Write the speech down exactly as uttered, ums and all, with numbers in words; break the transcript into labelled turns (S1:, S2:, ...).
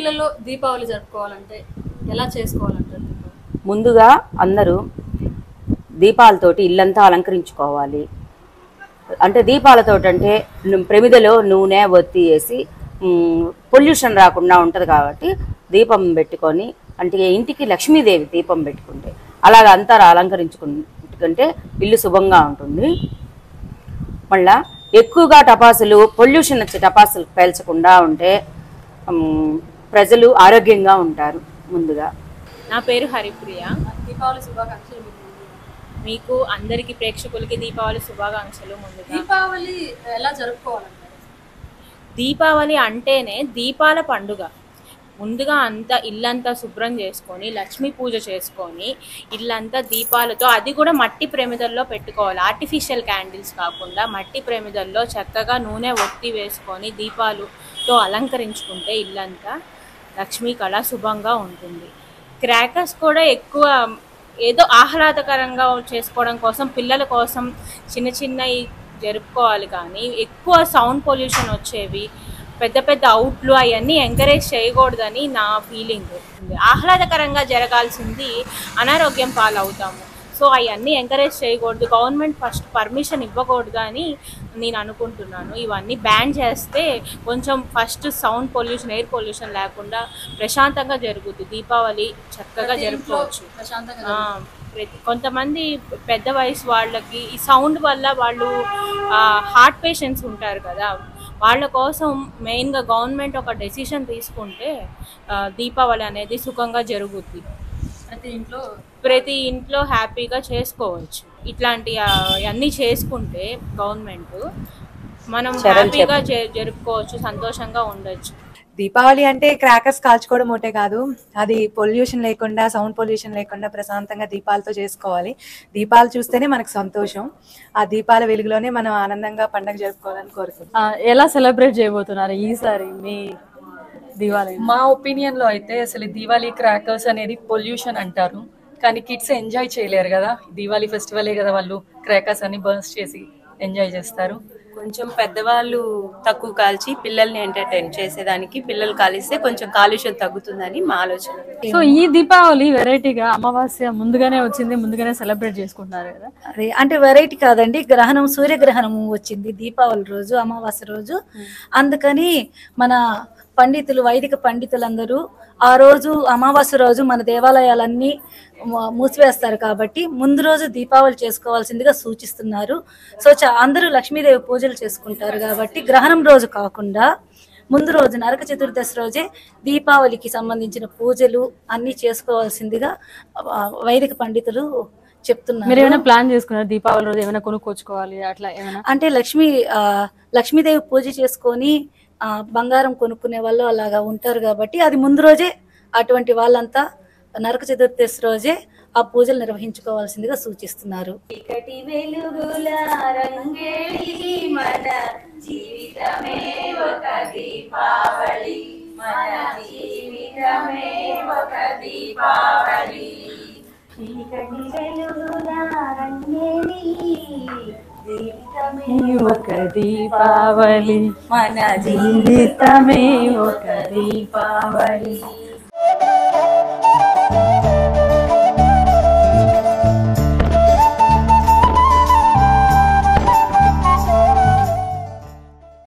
S1: ఇళ్లలో దీపావళి జరుపుకోవాలంటే ఎలా చేసుకోవాలంటారు?
S2: ముందుగా అందరూ దీపాలతోటి ఇల్లంతా అలంకరించుకోవాలి. అంటే దీపాలతోటి అంటే ప్రమిదలో నూనె ఒత్తి వేసి పొల్యూషన్ రాకుండా ఉంటుంది కాబట్టి దీపం పెట్టుకొని, అంటే ఇంటికి లక్ష్మీదేవి దీపం పెట్టుకుంటే అలాగ అంతా అలంకరించుకుంటే ఇల్లు శుభంగా ఉంటుంది. మళ్ళా ఎక్కువగా టపాసులు పొల్యూషన్ వచ్చే టపాసులు పేల్చకుండా ఉంటే ప్రజలు ఆరోగ్యంగా ఉంటారు. ముందుగా
S3: నా పేరు హరిప్రియ.
S1: దీపావళి శుభాకాంక్షలు
S3: మీకు అందరికి ప్రేక్షకులకి దీపావళి శుభాకాంక్షలు. ముందుగా
S1: దీపావళి ఎలా జరుపుకోవాలంటారు?
S3: దీపావళి అంటేనే దీపాల పండుగ. ముందుగా అంతా ఇల్లంతా శుభ్రం చేసుకొని లక్ష్మీ పూజ చేసుకొని ఇల్లంతా దీపాలతో, అది కూడా మట్టి ప్రమిదల్లో పెట్టుకోవాలి. ఆర్టిఫిషియల్ క్యాండిల్స్ కాకుండా మట్టి ప్రమిదల్లో చక్కగా నూనె ఒత్తి వేసుకొని దీపాలతో అలంకరించుకుంటే ఇల్లంతా లక్ష్మీ కళ శుభంగా ఉంటుంది. క్రాకర్స్ కూడా ఎక్కువ ఏదో ఆహ్లాదకరంగా చేసుకోవడం కోసం, పిల్లల కోసం చిన్న చిన్నవి జరుపుకోవాలి. కానీ ఎక్కువ సౌండ్ పొల్యూషన్ వచ్చేవి, పెద్ద పెద్ద అవుట్లు అవన్నీ ఎంకరేజ్ చేయకూడదని నా ఫీలింగ్. ఆహ్లాదకరంగా జరగాల్సింది అనారోగ్యం పాలవుతాము. సో అవన్నీ ఎంకరేజ్ చేయకూడదు. గవర్నమెంట్ ఫస్ట్ పర్మిషన్ ఇవ్వకూడదు అని నేను అనుకుంటున్నాను. ఇవన్నీ బ్యాన్ చేస్తే కొంచెం first sound pollution, air pollution లేకుండా ప్రశాంతంగా జరుగుతుంది. దీపావళి చక్కగా జరుపుకోవచ్చు. ప్రతి కొంతమంది పెద్ద వయసు వాళ్ళకి ఈ సౌండ్ వల్ల వాళ్ళు హార్ట్ పేషెంట్స్ ఉంటారు కదా, వాళ్ళ కోసం మెయిన్గా గవర్నమెంట్ ఒక డెసిషన్ తీసుకుంటే దీపావళి అనేది సుఖంగా జరుగుద్ది.
S1: ప్రతి ఇంట్లో
S3: ప్రతి ఇంట్లో హ్యాపీగా చేసుకోవచ్చు. ఇట్లాంటి అన్నీ చేసుకుంటే గవర్నమెంట్ మనం హ్యాపీగా జరుపుకోవచ్చు, సంతోషంగా ఉండొచ్చు.
S4: దీపావళి అంటే క్రాకర్స్ కాల్చుకోవడం ఒకటే కాదు, అది పొల్యూషన్ లేకుండా, సౌండ్ పొల్యూషన్ లేకుండా ప్రశాంతంగా దీపాలతో చేసుకోవాలి. దీపాలు చూస్తేనే మనకు సంతోషం. ఆ దీపాల వెలుగులోనే మనం ఆనందంగా పండుగ జరుపుకోవాలని కోరుకుంటున్నాం.
S1: ఎలా సెలబ్రేట్ చేయబోతున్నారు ఈసారి మీ దీపావళి?
S5: మా ఒపీనియన్ లో అయితే అసలు దీపావళి క్రాకర్స్ అనేది పొల్యూషన్ అంటారు, కానీ కిడ్స్ ఎంజాయ్ చేయలేరు కదా. దీపావళి ఫెస్టివలే కదా, వాళ్ళు క్రాకర్స్ అన్ని బర్న్స్ చేసి ఎంజాయ్ చేస్తారు.
S6: కొంచెం పెద్దవాళ్ళు తక్కువ కాల్చి పిల్లల్ని ఎంటర్టైన్ చేసేదానికి, పిల్లలు కాలిస్తే కొంచెం కాలుష్యం తగ్గుతుందని మా ఆలోచన.
S1: సో ఈ దీపావళి వెరైటీగా అమావాస్య ముందుగానే వచ్చింది, ముందుగానే సెలబ్రేట్ చేసుకుంటున్నారు కదా.
S7: అదే అంటే వెరైటీ కాదండి, గ్రహణం సూర్యగ్రహణం వచ్చింది దీపావళి రోజు, అమావాస్య రోజు. అందుకని మన పండితులు, వైదిక పండితులందరూ ఆ రోజు అమావాస్య రోజు మన దేవాలయాలన్నీ మూసివేస్తారు కాబట్టి ముందు రోజు దీపావళి చేసుకోవాల్సిందిగా సూచిస్తున్నారు. సో అందరూ లక్ష్మీదేవి పూజలు చేసుకుంటారు కాబట్టి గ్రహణం రోజు కాకుండా ముందు రోజు నరక చతుర్దశి రోజే దీపావళికి సంబంధించిన పూజలు అన్నీ చేసుకోవాల్సిందిగా వైదిక పండితులు చెప్తున్నారు.
S1: మీరు ఏమైనా ప్లాన్ చేసుకున్నారు దీపావళి రోజు ఏమైనా కొనుక్కోచుకోవాలి అట్లా ఏమైనా?
S7: అంటే లక్ష్మీ లక్ష్మీదేవి పూజ చేసుకొని ఆ బంగారం కొనుక్కునే వాళ్ళు అలాగా ఉంటారు కాబట్టి అది ముందు రోజే అటువంటి వాళ్ళంతా నరక చతుర్దశి రోజే ఆ పూజలు నిర్వహించుకోవాల్సిందిగా సూచిస్తున్నారు.
S1: ఒక దీపావళి, మన జీవితమే ఒక దీపావళి.